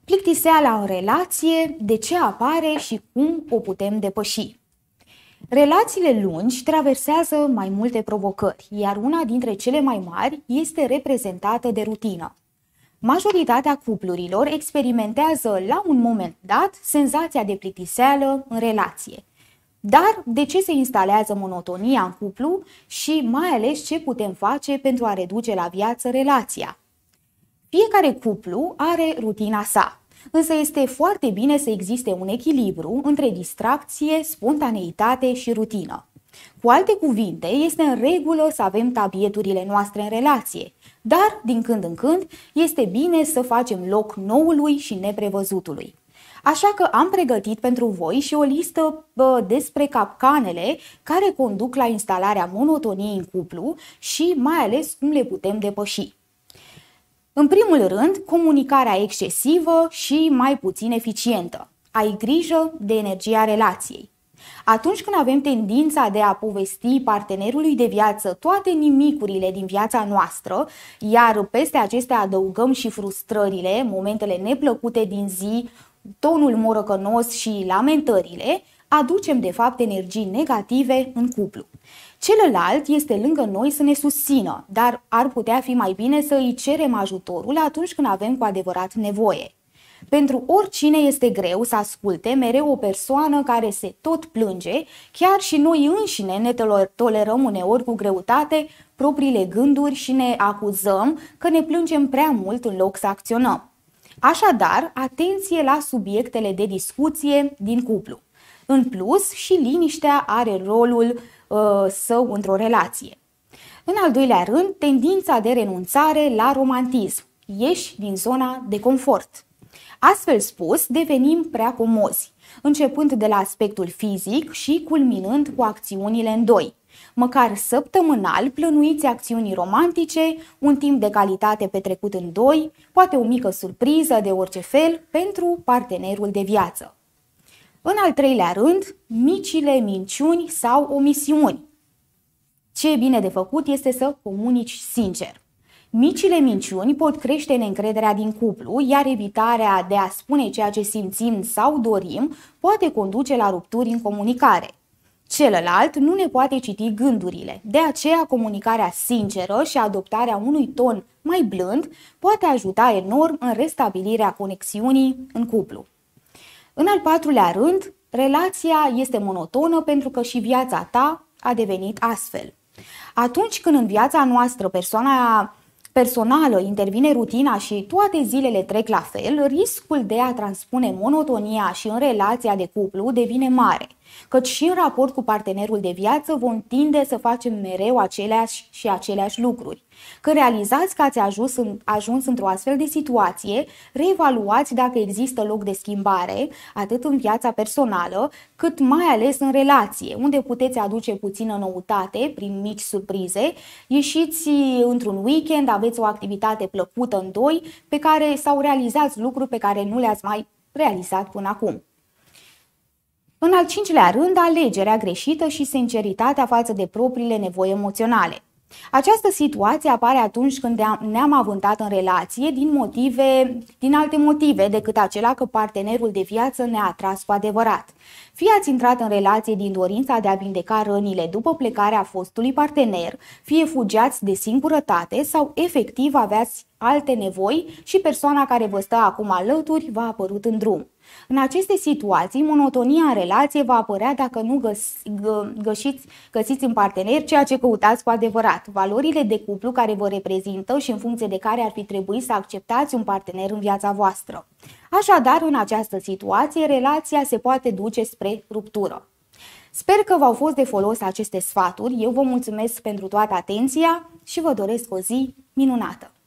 Plictiseala în relație, de ce apare și cum o putem depăși? Relațiile lungi traversează mai multe provocări, iar una dintre cele mai mari este reprezentată de rutină. Majoritatea cuplurilor experimentează la un moment dat senzația de plictiseală în relație. Dar de ce se instalează monotonia în cuplu și mai ales ce putem face pentru a reduce la viață relația? Fiecare cuplu are rutina sa, însă este foarte bine să existe un echilibru între distracție, spontaneitate și rutină. Cu alte cuvinte, este în regulă să avem tabieturile noastre în relație, dar din când în când este bine să facem loc noului și neprevăzutului. Așa că am pregătit pentru voi și o listă despre capcanele care conduc la instalarea monotoniei în cuplu și mai ales cum le putem depăși. În primul rând, comunicarea excesivă și mai puțin eficientă. Ai grijă de energia relației. Atunci când avem tendința de a povesti partenerului de viață toate nimicurile din viața noastră, iar peste acestea adăugăm și frustrările, momentele neplăcute din zi, tonul morocănos și lamentările, aducem de fapt energii negative în cuplu. Celălalt este lângă noi să ne susțină, dar ar putea fi mai bine să îi cerem ajutorul atunci când avem cu adevărat nevoie. Pentru oricine este greu să asculte mereu o persoană care se tot plânge, chiar și noi înșine ne tolerăm uneori cu greutate propriile gânduri și ne acuzăm că ne plângem prea mult în loc să acționăm. Așadar, atenție la subiectele de discuție din cuplu. În plus, și liniștea are rolul său într-o relație. În al doilea rând, tendința de renunțare la romantism. Ieși din zona de confort. Astfel spus, devenim prea comozi, începând de la aspectul fizic și culminând cu acțiunile în doi. Măcar săptămânal plănuiți acțiuni romantice, un timp de calitate petrecut în doi, poate o mică surpriză de orice fel pentru partenerul de viață. În al treilea rând, micile minciuni sau omisiuni. Ce e bine de făcut este să comunici sincer. Micile minciuni pot crește neîncrederea din cuplu, iar evitarea de a spune ceea ce simțim sau dorim poate conduce la rupturi în comunicare. Celălalt nu ne poate citi gândurile, de aceea comunicarea sinceră și adoptarea unui ton mai blând poate ajuta enorm în restabilirea conexiunii în cuplu. În al patrulea rând, relația este monotonă pentru că și viața ta a devenit astfel. Atunci când în viața noastră personală intervine rutina și toate zilele trec la fel, riscul de a transpune monotonia și în relația de cuplu devine mare, căci și în raport cu partenerul de viață vom tinde să facem mereu aceleași lucruri. Când realizați că ați ajuns într-o astfel de situație, reevaluați dacă există loc de schimbare, atât în viața personală, cât mai ales în relație, unde puteți aduce puțină noutate prin mici surprize, ieșiți într-un weekend, aveți o activitate plăcută în doi, sau realizați lucruri pe care nu le-ați mai realizat până acum. În al cincilea rând, alegerea greșită și sinceritatea față de propriile nevoi emoționale. Această situație apare atunci când ne-am avântat în relație din alte motive decât acela că partenerul de viață ne-a atras cu adevărat. Fie ați intrat în relație din dorința de a vindeca rănile după plecarea fostului partener, fie fugeați de singurătate sau efectiv aveați alte nevoi și persoana care vă stă acum alături v-a apărut în drum. În aceste situații, monotonia în relație va apărea dacă nu găsiți în partener ceea ce căutați cu adevărat, valorile de cuplu care vă reprezintă și în funcție de care ar fi trebuit să acceptați un partener în viața voastră. Așadar, în această situație, relația se poate duce spre ruptură. Sper că v-au fost de folos aceste sfaturi, eu vă mulțumesc pentru toată atenția și vă doresc o zi minunată!